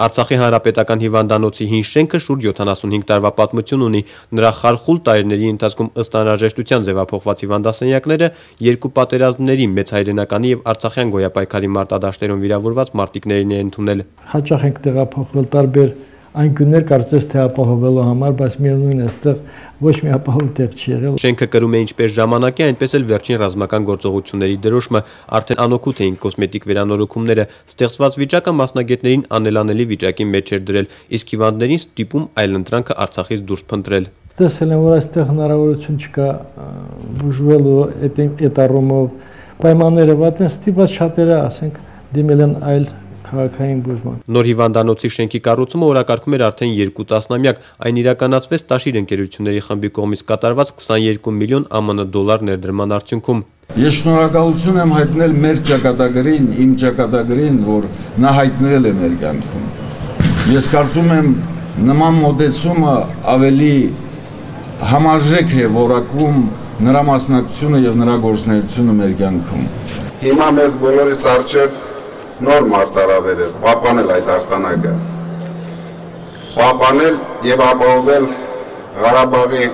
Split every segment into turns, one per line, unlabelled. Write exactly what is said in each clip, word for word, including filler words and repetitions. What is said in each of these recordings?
Արցախի հանրապետական հիվանդանոցի հին շենքը շուրջ յոթանասունհինգ տարվա պատմություն ունի։ Նրա խարխուլ տարիների ընթացքում ըստ անհրաժեշտության ձևափոխված հիվանդասենյակները երկու պատերազմների, մեծ հայրենականի եւ արցախյան գոյապայքարի մարտադաշտերում վիրավորված մարտիկներին են ընդունել։
Հաճախ ենք տեղափոխվել տարբեր անկյուններ, կարծես թե ապահովելու համար, բայց միևնույն է, այստեղ ոչ մի ապահով տեղ չի եղել։
Շենքը կրում է ինչպես ժամանակի, այնպես էլ վերջին ռազմական գործողությունների դրոշմը, արդեն անօգուտ էին կոսմետիկ վերանորոգումները, ստեղծված վիճակը մասնագետներին անելանելի վիճակի մեջ էր դրել, իսկ հիվանդներին ստիպում այլընտրանքը Արցախից դուրս փնտրել։
Տեսել եմ, որ այստեղ հնարավորություն չկա բուժվելու այդ առումով, պայմանները վատ են, ստիպված շատերը, ասենք, դիմել են այլ քաղաքային բուժման։
Նոր հիվանդանոցի շենքի կառուցումը օրակարգում էր արդեն երկու տասնամյակ, այն իրականացվեց Տաշիր ընկերությունների խմբի կողմից կատարված քսաներկու միլիոն ԱՄՆ դոլար ներդրման արդյունքում։
Ես շնորհակալություն եմ հայտնել մեր ճակատագրին, իմ ճակատագրին, որ նա հայտնել է մեր կյանքում։ Ես կարծում եմ նման մոտեցումը ավելի համարժեք է որակում նրա մասնակցությունը եւ նրա գործունեությունը մեր կյանքում։
Հիմա մեզ բոլորիս առջև նոր մարտահրավեր է, պահպանել այդ հաղթանակը, պահպանել եւ ապահովել Ղարաբաղի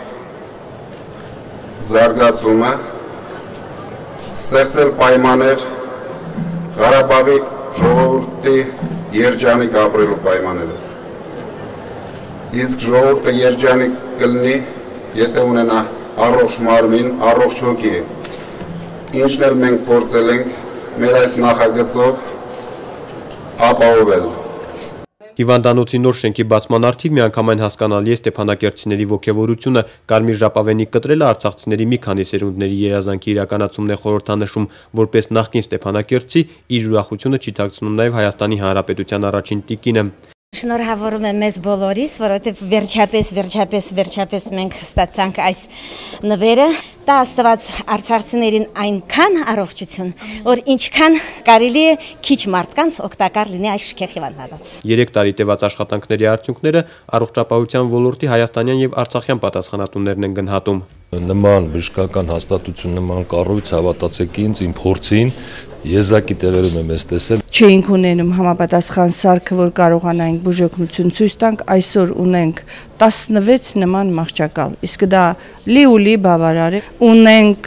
զարգացումը, ստեղծել պայմաններ Ղարաբաղի ժողովրդի երջանիկ ապրելու պայմանները։ Իսկ ժողովուրդը երջանիկ կլինի, եթե ունենա առողջ մարմին, առողջ հոգի։ Ինչն էլ մենք փորձել ենք մեր այս նախագծով ապահովել։
Հիվանդանոցի նոր շենքի բացման առթիվ միանգամայն հասկանալի է ստեփանակերտցիների ոգևորությունը, կարմիր ժապավենի կտրելը արցախցիների մի քանի սերունդների երազանքի իրականացումն է խորհրդանշում, որպես նախկին ստեփանակերտցի իր ուրախությունը չի թաքցնում նաև Հայաստանի Հանրապետության առաջին տիկինը։
Շնորհավորում եմ մեզ բոլորիս, որովհետև վերջապես, վերջապես, վերջապես մենք ստացանք այս նվերը։ Դա Աստված արցախցիներին այնքան առողջություն, որ ինչքան կարելի է քիչ մարդկանց օգտակար լինի այս շքեղ հիվանդանոց։
Երեք տարի տևած աշխատանքների արդյունքները առողջապահության ոլորտի հայաստանյան եւ արցախյան պատասխանատուներն են գնահատում։
Նման բժշկական հաստատություն, նման կառույց, հավատացեք ինձ, իմ փորձին, եզակի տեղերում եմ ես տեսել։
Չէինք ունենում համապատասխան սարքը, որ կարողանանք բուժօգնություն ցույց տանք, այսօր ունենք տասնվեց նման մահճակալ, իսկ դա լի-ու-լի բավարար է։ Ունենք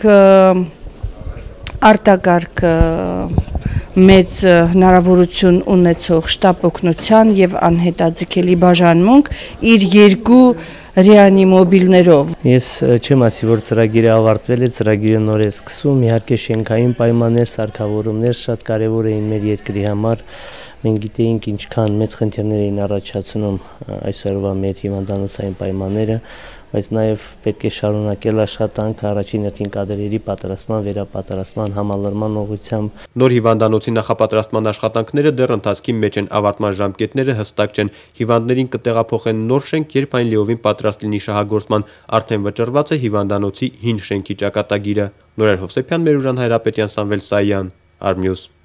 արտակարգ մեծ հնարավորություն ունեցող շտապ օգնության եւ անհետաձգելի բաժանմունք իր երկու ռեանիմոբիլներով։
Ես չեմ ասի, որ ծրագիրը ավարտվել է, ծրագիրը նոր է սկսում, իհարկե շենքային պայմաններ, սարքավորումներ շատ կարևոր էին մեր երկրի համար։ Մենք գիտեինք ինչքան մեծ խնդիրներ էին առաջացնում այսօրվա մեր հիվանդանոցային պայմանները, բայց նաև պետք է շարունակել աշխատանքը առաջին հերթին կադրերի պատրաստման, վերապատրաստման, համալրման ուղղությամբ։
Նոր հիվանդանոցի նախապատրաստման աշխատանքները դեռ ընթացքի մեջ են, ավարտման ժամկետները հստակ չեն։ Հիվանդներին կտեղափոխեն նոր շենք, երբ այն լիովին պատրաստ լինի շահագործման, արդեն վճռված է հիվանդանոցի հին շենքի ճակատագիրը։ Նորայր Հովսեփյան, Մերուժան Հայրապետյան, Սամվել Սայան, Արմյուս։